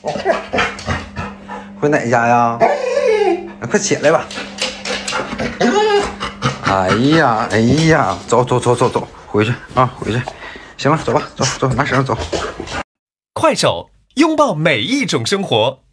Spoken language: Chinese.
回哪家呀？快起来吧！哎呀，走，回去啊，回去。行了，走吧，走，拿绳走。 快手，拥抱每一种生活。